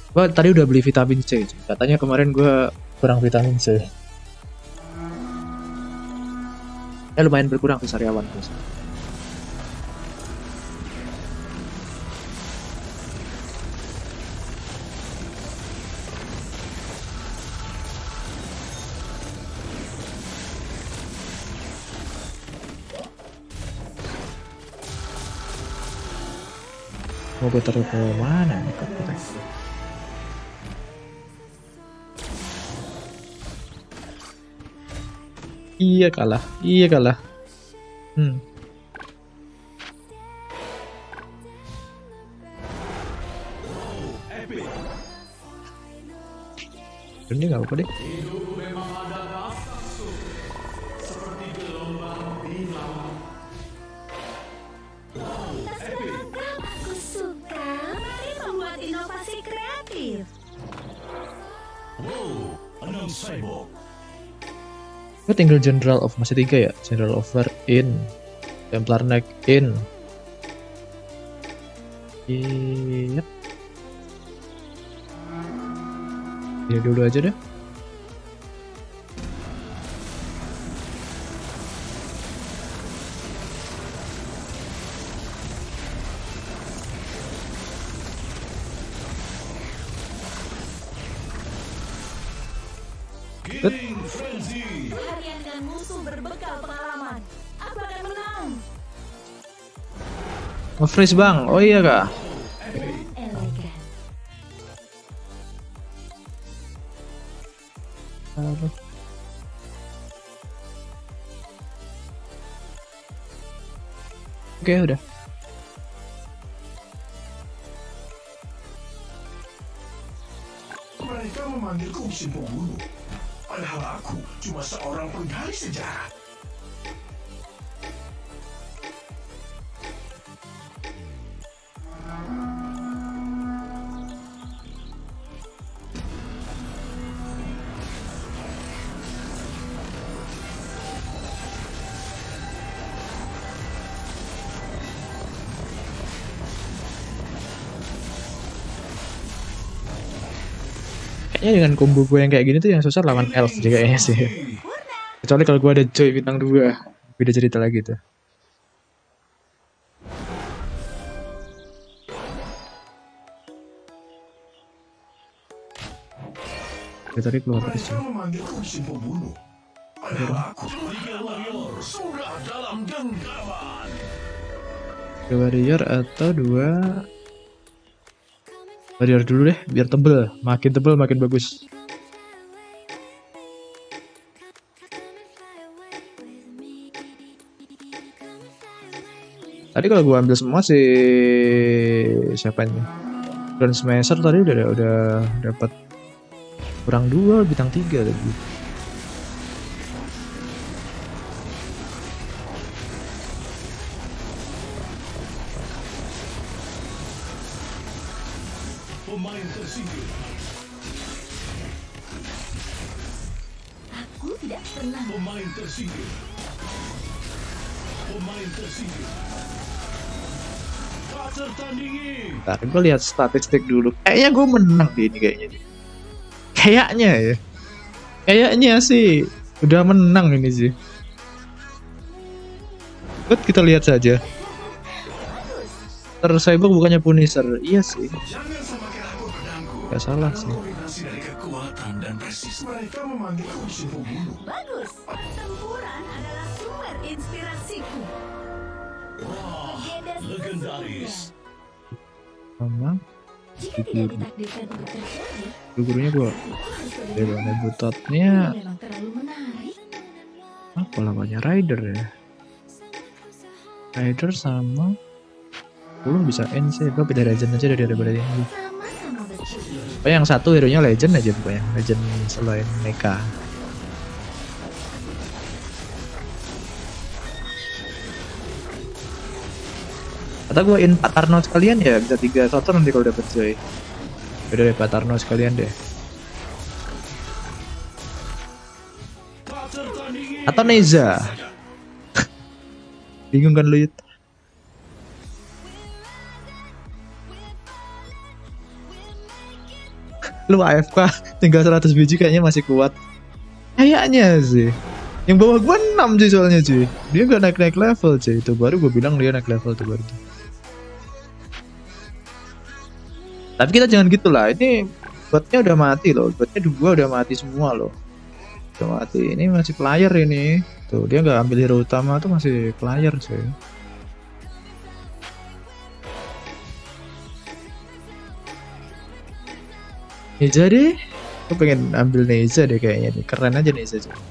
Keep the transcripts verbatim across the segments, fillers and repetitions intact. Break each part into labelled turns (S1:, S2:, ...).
S1: Gua tadi udah beli vitamin C. Katanya kemarin gua kurang vitamin C. Ya lumayan berkurang tuh sariawan tuh. Mau gue taruh ke mana nih komputer? Iya kalah, iya kalah. Hmm. Ini nggak apa deh.
S2: Aku suka. Mari membuat inovasi kreatif.
S3: Wow, enam cyborg.
S1: Gue tinggal General of masih tiga ya. General Over in, Templar Knight in. Iya. Ini dulu aja deh.
S3: Killing Frenzy.
S2: Harian dengan musuh berbekal pengalaman. Aku akan menang.
S1: Nge-freeze bang, oh iya kak.
S2: Elegan.
S1: Aduh. Oke udah.
S3: Mereka memanggilku mesin pembunuh. Padahal aku cuma seorang penggali sejarah.
S1: Kayaknya dengan combo gue yang kayak gini tuh yang susah lawan elf juga kayaknya sih. Kecuali kalau gue ada Joy bintang dua. Beda cerita lagi tuh. Ya, tadi keluar terus
S3: Mereka memanggilku mesin pembunuh. Padahal aku tiga warrior sudah dalam genggaman.
S1: dua warrior atau dua warrior dulu deh biar tebel, makin tebel makin bagus. Tadi kalau gua ambil semua si siapa ini Grand Smasher tadi udah udah dapat kurang dua bintang tiga lagi.
S3: Pemain tersingkir.
S2: Aku tidak pernah.
S3: Pemain tersingkir. Pemain tersingkir. Tak tertandingi.
S1: Ntar gue lihat statistik dulu. Kayaknya gue menang deh ini kayaknya. Kayaknya ya. Kayaknya sih udah menang ini sih. But kita lihat saja. Ter Cyborg bukannya Punisher. Iya sih.
S3: Jangan semakin aku pedangku.
S1: Gak salah sih.
S3: Kombinasi dari kekuatan dan presisi. Mereka memanggilku mesin pembunuh.
S2: Bagus. Pertempuran adalah sumber inspirasiku.
S3: Wah, legendaris.
S1: Sama
S2: Jika tidak ditakdirkan untuk terjadi,
S1: gurunya gue.
S2: aku harus lebih
S1: Dewa
S2: lama.
S1: Nebutotnya
S2: Ini memang terlalu menarik.
S1: apa lawannya Rider ya? Rider sama sepuluh bisa end sih. Gue beda legend aja dari daripada ini.
S2: Sama-sama berciri.
S1: Pokoknya yang satu hero nya legend aja pokoknya. Legend selain Mecha. Kata gue in empat Tarno sekalian ya bisa tiga shot nanti kalau dapet Joy. Udah deh empat Tarno sekalian deh.
S3: Tak tertandingi.
S1: Atau Neza. Bingung kan lu Yud? Lu A F K tinggal seratus biji kayaknya masih kuat. Kayaknya sih. Yang bawah gua enam cuy soalnya cuy. Dia gak naik-naik level cuy. Itu baru gua bilang dia naik level tuh baru. Tapi kita jangan gitu lah. Ini botnya udah mati loh. Botnya dua udah mati semua loh. Udah mati. Ini masih player ini. Tuh dia nggak ambil hero utama tuh masih player cuy. Neza deh. Aku pengen ambil Neza deh kayaknya nih. Keren aja Neza cuy.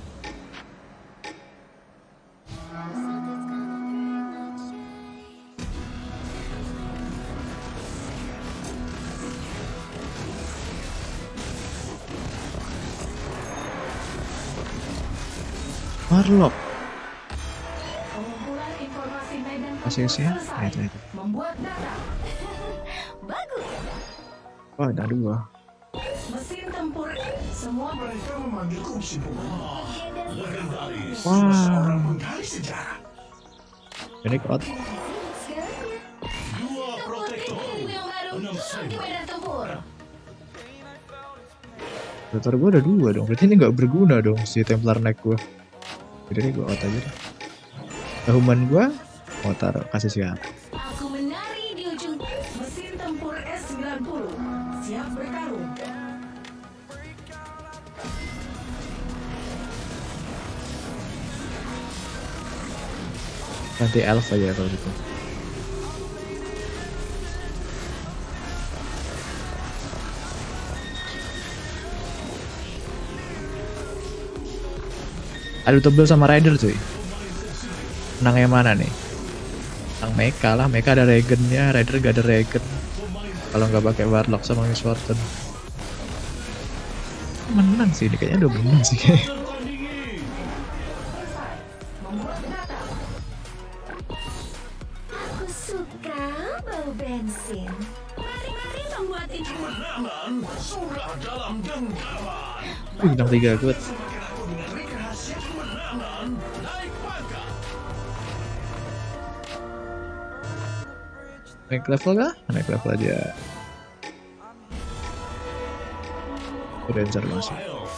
S1: Warlock.
S2: Pengumpulan informasi medan
S1: Masih sih.
S2: selesai.
S1: Nah, itu, itu.
S2: Membuat data. Bagus.
S1: Oh ada dua.
S2: Mesin tempur. Semua
S3: Mereka memanggilku si pembunuh legendaris.
S1: Wah.
S3: Seorang penggali sejarah.
S1: Ini kuat.
S3: Dua protektor.
S2: yang baru
S3: Enam
S2: di
S3: cyber.
S2: medan tempur.
S1: Templar gue ada dua dong. Berarti ini nggak berguna dong si Templar Knight gue. Jadi ini gue out aja deh. Human gue mau taruh kasih siapa?
S2: Aku menari di ujung mesin tempur S sembilan puluh. Siap bertarung.
S1: Nanti elf aja kalau gitu. Adu tebel sama Rider cuy. Menang yang mana nih? Menang Mecha lah. Mecha ada regennya, Rider gak ada regen. Kalau nggak pakai Warlock sama Miss Fortune. Menang sih ini kayaknya udah menang sih kayaknya.
S2: Aku suka bau bensin. Mari-mari membuat ini.
S3: Kemenangan sudah dalam genggaman.
S1: Wih, bintang tiga good.
S3: Semakin aku dengan rahasia kemenangan naik pangkat.
S1: Naik level kah? Naik level aja. Ranger masuk.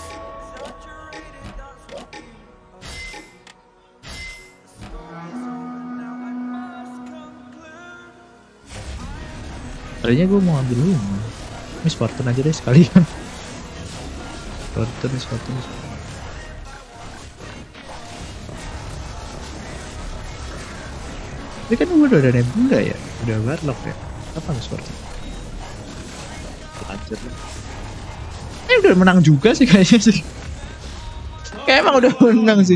S1: Tadinya gue mau ambil lu, Miss Fortune aja deh sekalian. Fortune, Miss Fortune. Ini kan udah ada Nebula ya, udah Warlock ya. Apa Miss Fortune? Lanjut lah. Eh udah menang juga sih kayaknya sih. Kayak emang udah menang sih.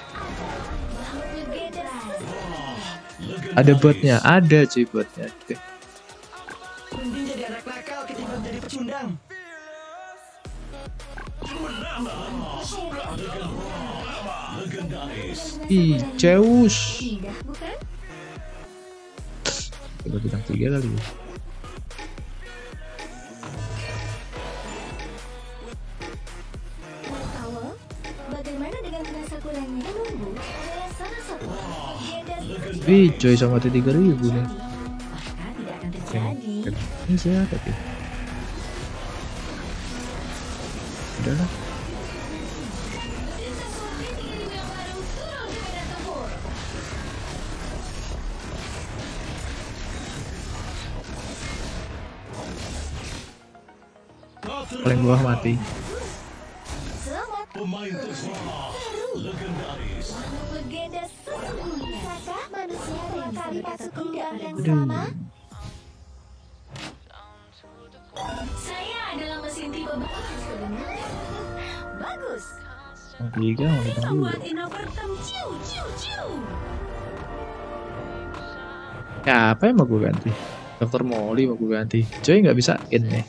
S1: Ada botnya, ada cuy botnya. Oke.
S4: Mending jadi anak nakal ketimbang jadi pecundang.
S3: Kemenangan sudah dalam genggaman. Legendaris.
S1: Ih, Zeus.
S2: Indah bukan?
S1: Coba bintang tiga kali ya.
S2: Awal, bagaimana dengan penasakurannya? Menunggu adalah salah satu legenda.
S1: Wih, coy sama T tiga ribu nih.
S2: Maka tidak akan terjadi.
S1: Ini siapa sih? Udah lah. Paling bawah mati.
S2: Selamat
S3: Pemain tersohor legendaris.
S2: legenda sesungguhnya. Apakah manusia dua kali masuk lubang yang
S1: Aduh.
S2: sama? Saya adalah mesin tipe bagus.
S1: Yang tiga mau bintang dua.
S2: Membuat inovator ciu ciu ciu.
S1: Ya apa yang mau gue ganti? Dokter Molly mau gue ganti. Coy nggak bisa in nih.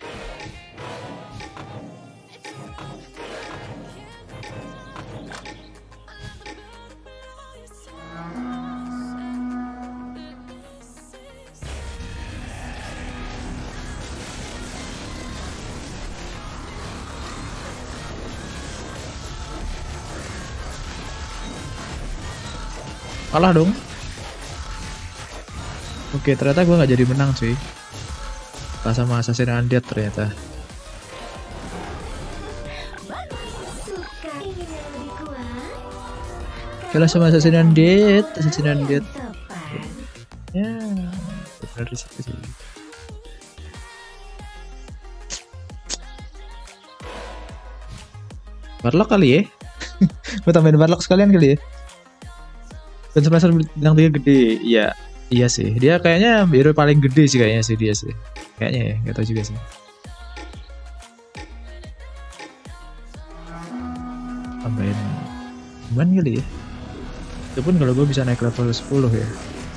S1: Kalah dong. Oke, ternyata gue nggak jadi menang cuy. Pas sama Assassin Undead ternyata. Kalah sama Assassin Undead, Assassin Undead.
S2: Tepat.
S1: Ya, benar di situ sih. Warlock kali ya? Gue tambahin Warlock sekalian kali ya? Dan semester bintang tiga gede, iya, iya sih. Dia kayaknya hero paling gede sih kayaknya sih dia sih. Kayaknya ya, nggak tahu juga sih. Tambahin Human kali ya? Itu pun kalau gue bisa naik level sepuluh ya.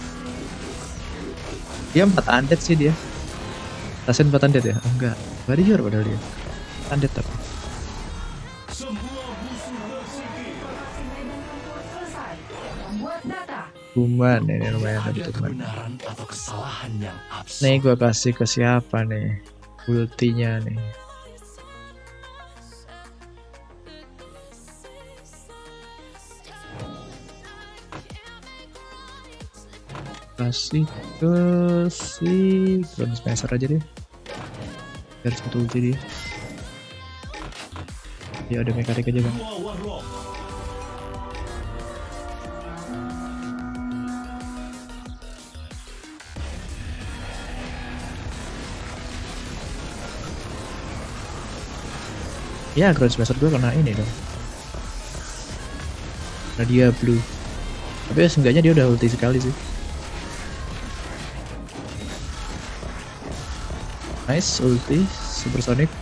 S1: Dia empat undead sih dia. Rasen empat undead ya? Oh, enggak, warrior padahal dia. Undead tapi.
S3: Semua musuh bersikir.
S4: Lokasi medan tempur selesai. Membuat data.
S1: Human ini lumayan
S3: Ada
S1: tadi teman.
S3: kebenaran atau kesalahan yang absurd.
S1: Nih gue kasih ke siapa nih? Ultinya nih. Kasih ke si Grand Smasher aja deh. Biar satu ulti dia. Ya ada mekanik aja kan.
S3: Dua warlock.
S1: Ya Grand Smasher gue kena ini dong. Nah dia blue. Tapi ya, seenggaknya dia udah ulti sekali sih. Nice ulti supersonic.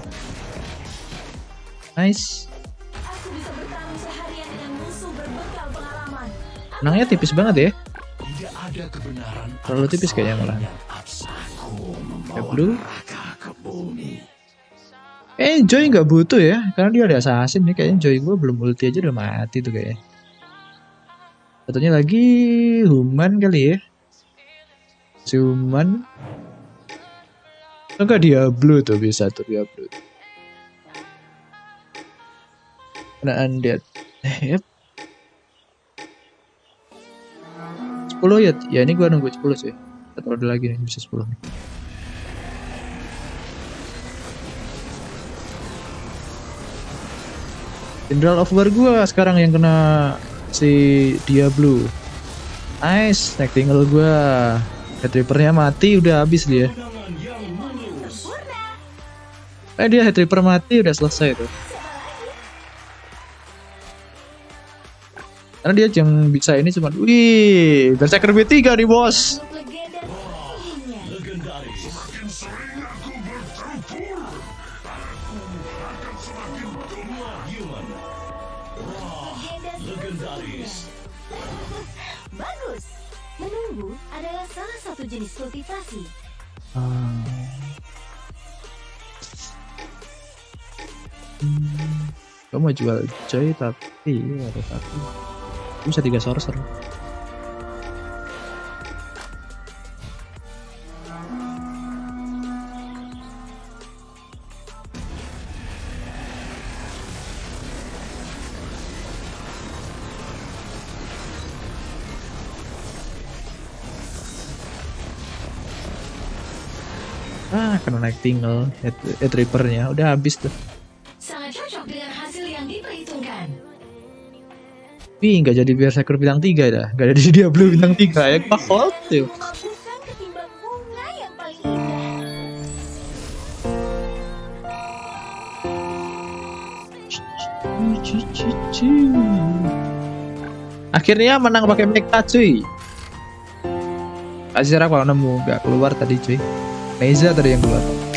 S1: Nice.
S2: Aku bisa bertarung seharian dengan musuh berbekal pengalaman.
S1: Menangnya tipis banget ya.
S3: Tidak ada kebenaran.
S1: Terlalu tipis kayaknya malah.
S3: Aku
S1: Ya blue.
S3: neraka ke bumi.
S1: Eh Joy nggak butuh ya, karena dia ada assassin nih. Kayaknya Joy gue belum ulti aja udah mati tuh kayaknya. Satunya lagi Human kali ya. Si Human. Enggak Diablo tuh bisa tuh Diablo. Kena undead. Eh, yep. sepuluh ya. Ya ini gua nunggu sepuluh sih. Atau ada lagi nih bisa sepuluh nih. General of War gua sekarang yang kena si Diablo. Nice, naik tinggal gua. Headrippernya mati udah habis dia.
S3: Kemenangan yang mulus.
S1: Eh dia Headripper mati udah selesai tuh. Karena dia yang bisa ini cuma, wih, Berserker B tiga nih bos.
S2: Untuk legenda tertingginya.
S3: Legendaris.
S5: Semakin sering aku bertempur, aku akan semakin
S3: Dua human.
S2: Legenda
S3: Legendaris.
S2: bagus. Menunggu adalah salah satu jenis kultivasi.
S1: Hmm. Hmm. Gue mau jual Joy tapi ada tapi bisa tiga sorcerer. Ah, kena naik tinggal head, head reaper-nya udah habis tuh.
S2: Sangat cocok dengan hasil yang diperhitungkan.
S1: Wih, nggak jadi Berserker bintang tiga dah, nggak jadi Diablo bintang tiga ya, pak hot tuh.
S2: Bukan ketimbang bunga yang paling indah.
S1: Akhirnya menang pakai mecha cuy. Azira kalau nemu nggak keluar tadi cuy. Neza tadi yang keluar.